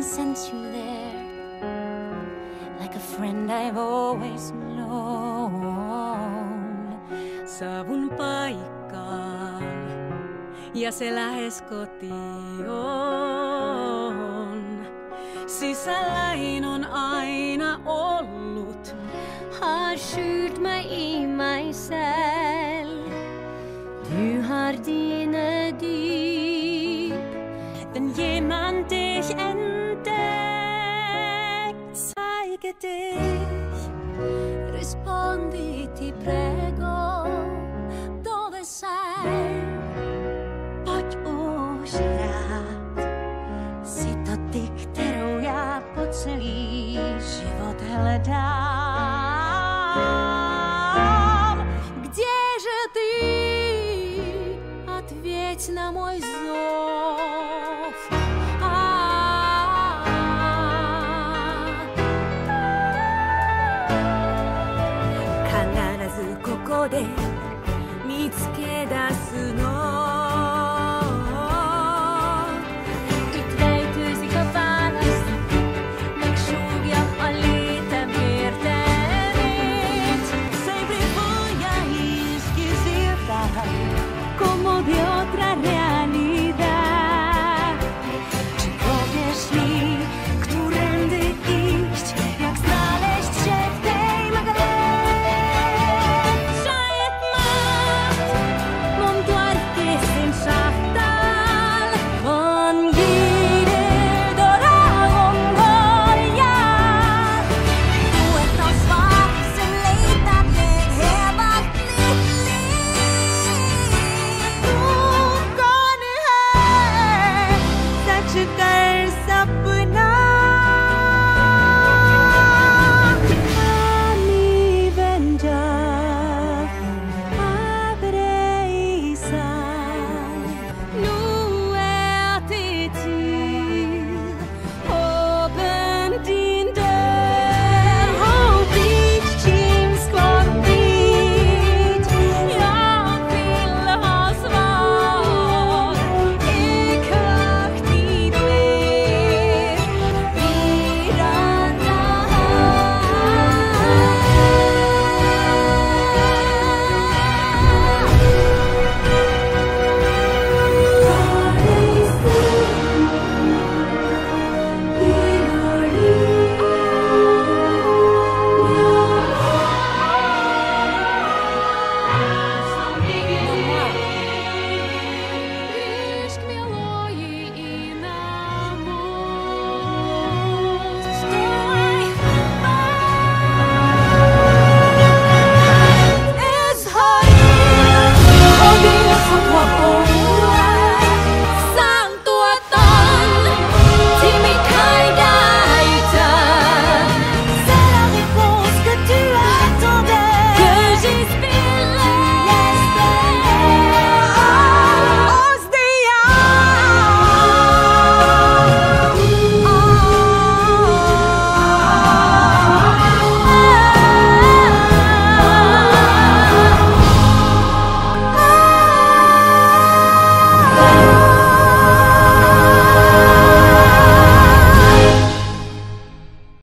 heaven sent you there, like a friend I've always known. Saavun paikkaan ja se lähes koti on. Sisälläin on aina ollut. Har skjult meg i meg selv. Du har dine dyp. Wenn jemand dich entdeckt, zeige dich. Rispondi, ti prego, dove sei? Poď už rád, si to ty, kterou já po celý život hledám. Kdeže ty? Ответь на мой зов. 必ずここで見つけ出すの。 Ik weet dus ik heb alles. Ik zoek jou al lite mer än Sempre voy a esquecer como de otra